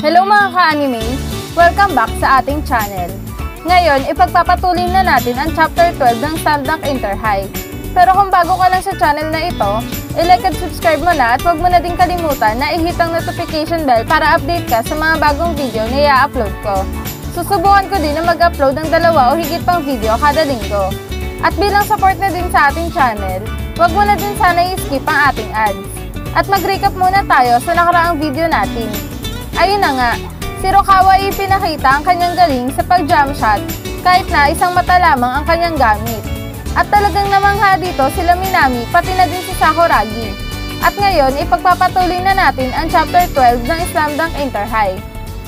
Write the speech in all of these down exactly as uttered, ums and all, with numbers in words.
Hello mga ka-anime! Welcome back sa ating channel. Ngayon, ipagpapatuloy na natin ang Chapter twelve ng Slam Dunk Inter High. Pero kung bago ka lang sa channel na ito, i-like at subscribe mo na at huwag mo na din kalimutan na i-hit ang notification bell para update ka sa mga bagong video na i-upload ko. Susubukan ko din na mag-upload ng dalawa o higit pang video kada linggo. At bilang support na din sa ating channel, huwag mo na din sana i-skip ang ating ads. At mag-recap muna tayo sa nakaraang video natin. Ayun na nga, si Rukawa ay ipinakita ang kanyang galing sa pag-jump shot kahit na isang mata lamang ang kanyang gamit. At talagang namangha dito sila Minami pati na din si Sakuragi. At ngayon, ipagpapatuloy na natin ang Chapter twelve ng Slam Dunk Inter High.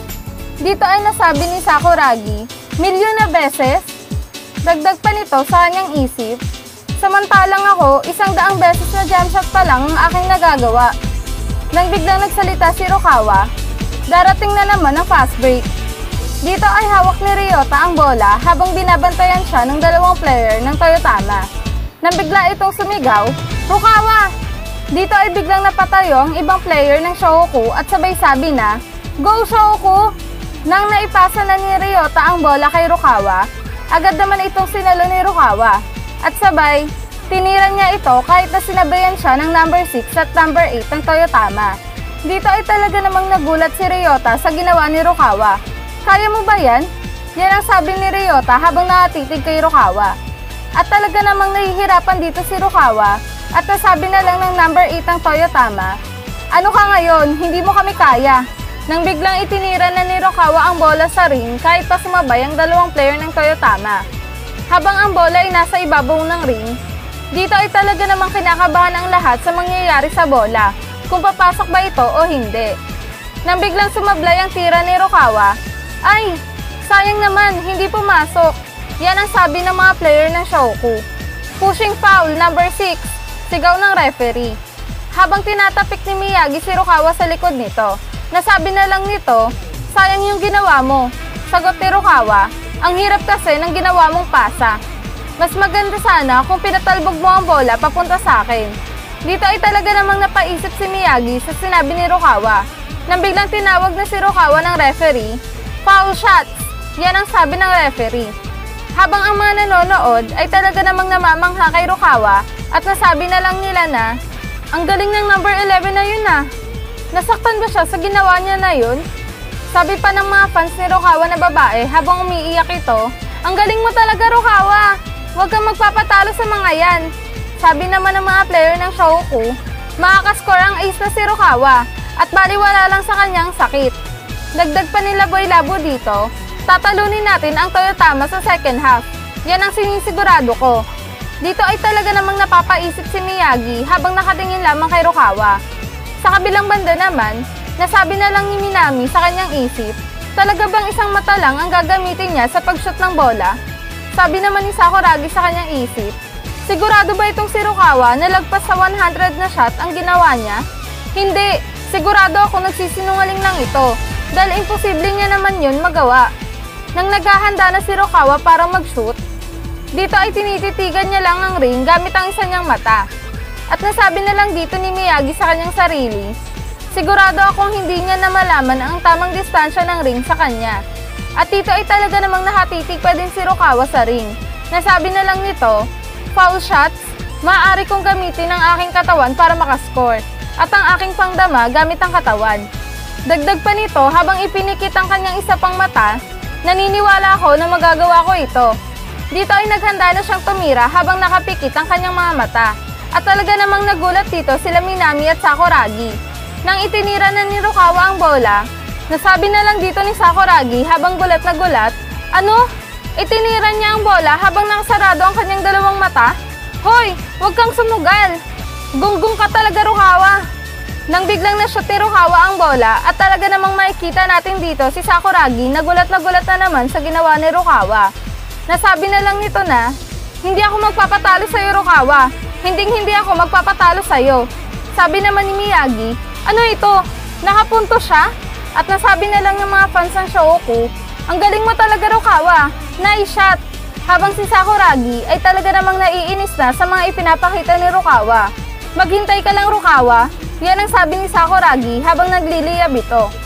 Dito ay nasabi ni Sakuragi, milyon na beses? Dagdag pa nito sa kanyang isip. Samantalang ako, isang daang beses na jump shot pa lang ang aking nagagawa. Nang biglang nagsalita si Rukawa, darating na naman ang fast break. Dito ay hawak ni Ryota ang bola habang binabantayan siya ng dalawang player ng Toyotama. Nang bigla itong sumigaw, Rukawa! Dito ay biglang napatayo ang ibang player ng Shohoku at sabay sabi na, Go Shohoku! Nang naipasa na ni Ryota ang bola kay Rukawa, agad naman itong sinalo ni Rukawa. At sabay, tiniran niya ito kahit na sinabayan siya ng number six at number eight ng Toyotama. Dito ay talaga namang nagulat si Ryota sa ginawa ni Rukawa. Kaya mo ba yan? Yan ang sabi ni Ryota habang nakatitig kay Rukawa. At talaga namang nahihirapan dito si Rukawa at nasabi na lang ng number eight ng Toyotama, Ano ka ngayon? Hindi mo kami kaya. Nang biglang itinira na ni Rukawa ang bola sa ring kahit pa sumabay ang dalawang player ng Toyotama. Habang ang bola ay nasa ibabaw ng ring, dito ay talaga namang kinakabahan ang lahat sa mangyayari sa bola, kung papasok ba ito o hindi. Nang biglang sumablay ang tira ni Rukawa, ay, sayang naman, hindi pumasok. Yan ang sabi ng mga player ng Shohoku. Pushing foul, number six, sigaw ng referee. Habang tinatapik ni Miyagi si Rukawa sa likod nito, nasabi na lang nito, sayang yung ginawa mo. Sagot ni Rukawa, ang hirap kasi ng ginawa mong pasa. Mas maganda sana kung pinatalbog mo ang bola papunta sa akin. Dito ay talaga namang napaisip si Miyagi sa sinabi ni Rukawa. Nang biglang tinawag na si Rukawa ng referee, foul shots! Yan ang sabi ng referee. Habang ang mga nanonood ay talaga namang namamangha kay Rukawa at nasabi na lang nila na, ang galing ng number eleven na yun ah. Nasaktan ba siya sa ginawa niya na yun? Sabi pa ng mga fans ni Rukawa na babae habang umiiyak ito, ang galing mo talaga Rukawa! Huwag kang magpapatalo sa mga yan. Sabi naman ng mga player ng Shohoku, makakascore ang ace na si Rukawa at baliwala lang sa kanyang sakit. Dagdag pa nila Boy Labo dito, tatalunin natin ang Toyotama sa second half. Yan ang sinisigurado ko. Dito ay talaga namang napapaisip si Miyagi habang nakatingin lamang kay Rukawa. Sa kabilang banda naman, nasabi na lang ni Minami sa kanyang isip, talaga bang isang mata lang ang gagamitin niya sa pag-shoot ng bola? Sabi naman ni Sakuragi sa kanyang isip, sigurado ba itong si Rukawa na lagpas sa one hundred na shot ang ginawa niya? Hindi, sigurado ako nagsisinungaling lang ito dahil imposible niya naman yun magawa. Nang naghahanda na si Rukawa para mag-shoot, dito ay tinititigan niya lang ang ring gamit ang isa niyang mata. At nasabi na lang dito ni Miyagi sa kanyang sarili, sigurado akong hindi niya na malaman ang tamang distansya ng ring sa kanya. At dito ay talaga namang nakatitig pa din si Rukawa sa ring. Nasabi na lang nito, foul shots, maaari kong gamitin ang aking katawan para makascore at ang aking pangdama gamit ang katawan. Dagdag pa nito habang ipinikit ang kanyang isa pang mata, naniniwala ako na magagawa ko ito. Dito ay naghanda na siyang tumira habang nakapikit ang kanyang mga mata. At talaga namang nagulat dito sila Minami at Sakuragi. Nang itinira na ni Rukawa ang bola, nasabi na lang dito ni Sakuragi habang gulat na gulat, ano? Itinira niya ang bola habang nakasarado ang kanyang dalawang mata? Hoy! Huwag kang sumugal! Gunggong ka talaga Rukawa! Nang biglang na-shoot ni Rukawa ang bola at talaga namang makikita natin dito si Sakuragi na gulat na gulat na naman sa ginawa ni Rukawa. Nasabi na lang nito na, hindi ako magpapatalo sa iyo Rukawa. Hinding hindi ako magpapatalo sa iyo. Sabi naman ni Miyagi, ano ito? Nakapunto siya? At nasabi na lang ng mga fans ng Shohoku, ang galing mo talaga Rukawa, nice shot. Habang si Sakuragi ay talaga namang naiinis na sa mga ipinapakita ni Rukawa. Maghintay ka lang Rukawa, yan ang sabi ni Sakuragi habang nagliliyab ito.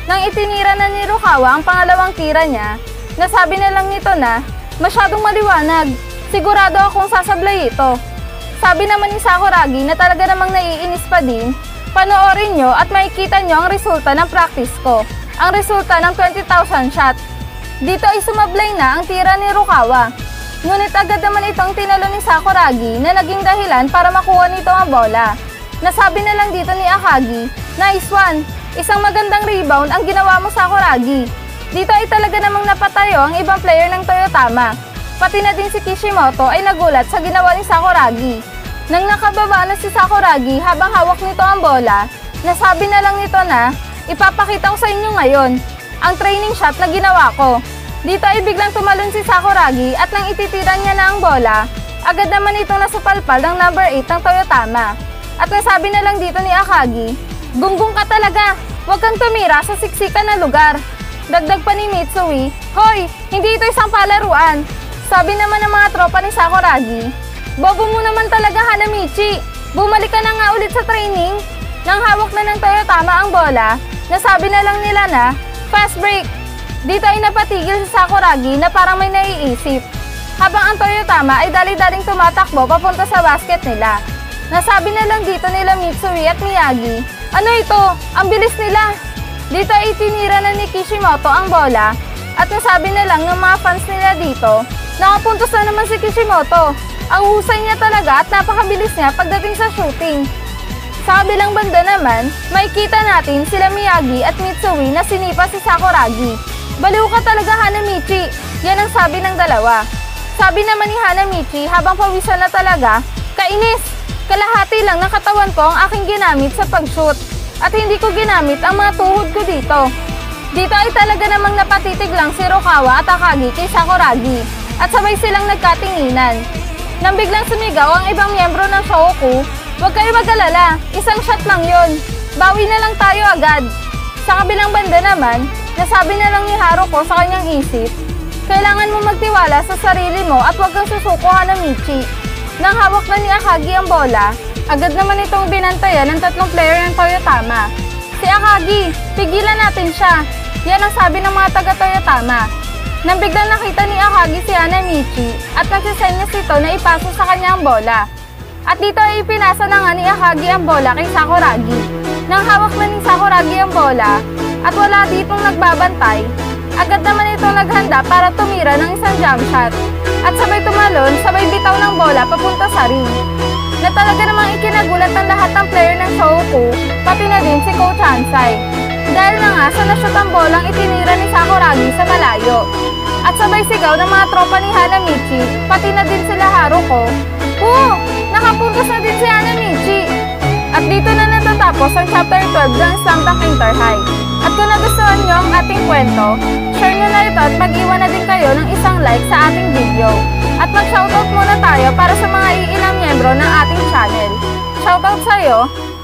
Nang itinira na ni Rukawa ang pangalawang tira niya, nasabi na lang nito na, masyadong maliwanag, sigurado akong sasablay ito. Sabi naman ni Sakuragi na talaga namang naiinis pa din, panoorin nyo at makikita nyo ang resulta ng practice ko, ang resulta ng twenty thousand shot. Dito ay sumablay na ang tira ni Rukawa. Ngunit agad naman itong tinalo ni Sakuragi na naging dahilan para makuha nito ang bola. Nasabi na lang dito ni Akagi, nice one, isang magandang rebound ang ginawa mo Sakuragi. Dito ay talaga namang napatayo ang ibang player ng Toyotama. Pati na din si Kishimoto ay nagulat sa ginawa ni Sakuragi. Nang nakababa na si Sakuragi habang hawak nito ang bola, nasabi na lang nito na, ipapakita ko sa inyo ngayon ang training shot na ginawa ko. Dito ay biglang tumalon si Sakuragi at nang ititira niya na ang bola, agad naman itong nasupalpal ng number eight ng Toyotama. At nasabi na lang dito ni Akagi, gunggong ka talaga, huwag kang tumira sa siksikan na lugar. Dagdag pa ni Mitsui, hoy, hindi ito isang palaruan. Sabi naman ng mga tropa ni Sakuragi, bobo mo naman talaga Hanamichi, bumalik ka na nga ulit sa training. Nang hawak na ng Toyotama ang bola, nasabi na lang nila na, fast break. Dito ay napatigil si Sakuragi na parang may naiisip, habang ang Toyotama ay dali-daling tumatakbo papunta sa basket nila. Nasabi na lang dito nila Mitsui at Miyagi, ano ito? Ang bilis nila! Dito ay tinira na ni Kishimoto ang bola at nasabi na lang ng mga fans nila dito, nakapuntos na naman si Kishimoto. Ang husay niya talaga at napakabilis niya pagdating sa shooting. Sa kabilang banda naman, makikita natin sila Miyagi at Mitsui na sinipa si Sakuragi. Baliw ka talaga Hanamichi, yan ang sabi ng dalawa. Sabi naman ni Hanamichi habang pawisan na talaga, kainis, kalahati lang ng katawan ko ang aking ginamit sa pag-shoot at hindi ko ginamit ang mga tuhod ko dito. Dito ay talaga namang napatitig lang si Rukawa at Akagi kay Sakuragi at sabay silang nagkatinginan. Nang biglang sumigaw ang ibang miyembro ng Shohoku, huwag kayo mag-alala, isang shot lang yun, bawi na lang tayo agad. Sa kabilang banda naman, nasabi na lang ni Haruko sa kanyang isip, kailangan mo magtiwala sa sarili mo at huwag kang susuko Hanamichi. Nang hawak na ni Akagi ang bola, agad naman itong binantayan ng tatlong player ng Toyotama. Si Akagi, pigilan natin siya, yan ang sabi ng mga taga-Toyotama. Nang biglang nakita ni Akagi si Hanamichi at nagsisenyas ito na ipasa sa kanya ang bola. At dito ay ipinasa na nga ni Akagi ang bola kay Sakuragi. Nang hawak na ni Sakuragi ang bola at wala ditong nagbabantay, agad naman itong naghanda para tumira ng isang jump shot. At sabay tumalon, sabay bitaw ng bola papunta sa ring. Na talaga namang ikinagulat ng lahat ng player ng Shohoku, pati na din si Coach Hansai. Dahil na nga sa nashoot ang bolang itinira ni Sakuragi sa malayo. At sabay sigaw ng mga tropa ni Hanamichi, pati na din sila Haruko, "Woo! Nakapuntos na din si Hanamichi!" At dito na natatapos ang chapter twelve ng Slam Dunk Inter High. At kung nagustuhan nyo ang ating kwento, share nyo na ito at mag-iwan na din kayo ng isang like sa ating video. At mag-shoutout muna tayo para sa mga iilang miyembro ng ating channel. Shoutout sa'yo,